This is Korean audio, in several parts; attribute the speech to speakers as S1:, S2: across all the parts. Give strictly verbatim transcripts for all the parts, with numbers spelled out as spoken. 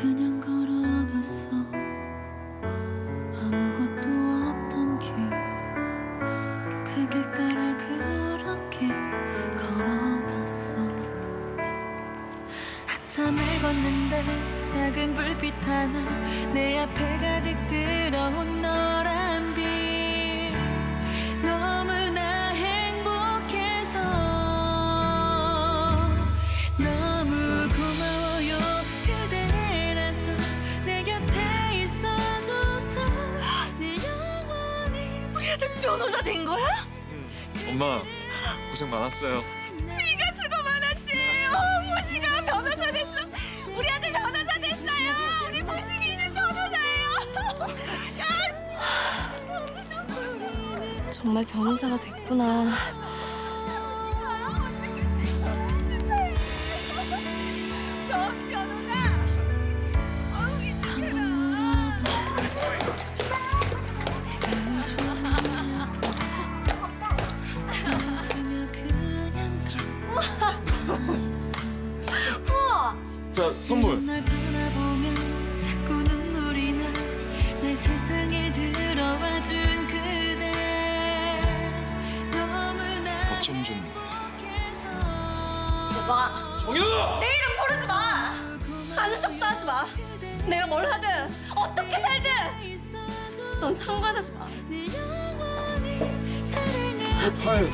S1: 그냥 걸어갔어. 아무것도 없던 길, 그 길 따라 그렇게 걸어갔어. 한참을 걷는데 작은 불빛 하나 내 앞에 가득 들어온 너란 빛. 너무나 행복해서 너무 고마워요. 그대라서 내 곁에 있어줘서 내 영원히.
S2: 우리 아들 변호사 된 거야?
S3: 응. 엄마 고생 많았어요.
S2: 네가 수고 많았지. 어, 무시가 변호사 됐어. 우리 아들 변호사 됐어요. 우리 무식이 이제 변호사예요. 야,
S4: 정말 변호사가 됐구나.
S2: 넌 변호사.
S4: 우와!
S3: 자, 선물.
S1: 널 바라보면 자꾸 눈물이 나. 내 세상에 들어와 준 그대. 너무나
S3: 어쩜 좀.
S1: 행복해서
S4: 봐.
S3: 정연아!
S4: 내 이름 부르지 마. 아는 척도 하지 마. 내가 뭘 하든 어떻게 살든 넌 상관하지 마.
S1: 내 영원히 사랑을
S3: 팔.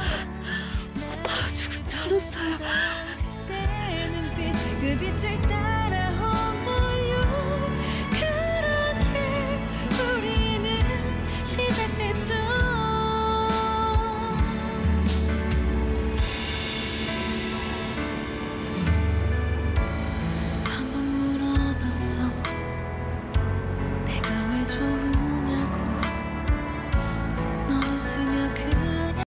S4: 아, 죽은 줄 알았어요.
S1: 그대 눈빛 그 빛을 따라